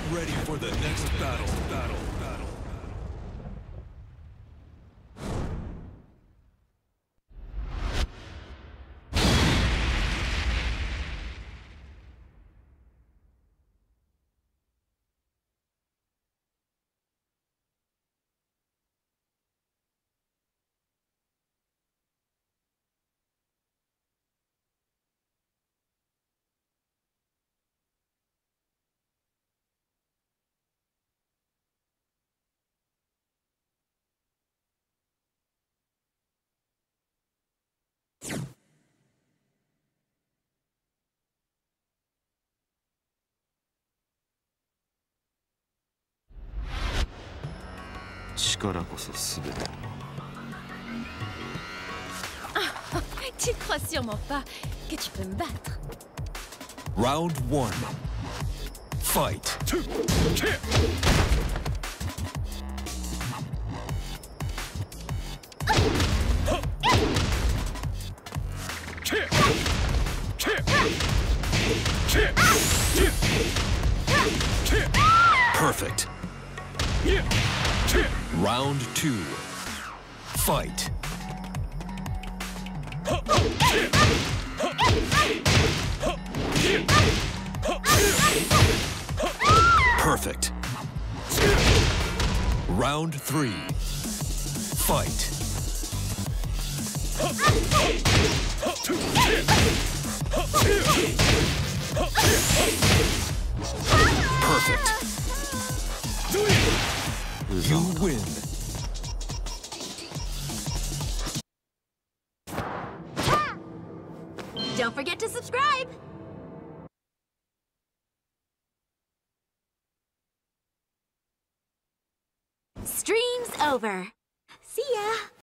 ready for the next battle. Tu crois sûrement pas que tu peux me battre. Round 1. Fight. Perfect. Round 2. Fight. Perfect. Round 3. Fight. Perfect. You win. Don't forget to subscribe! Stream's over. See ya!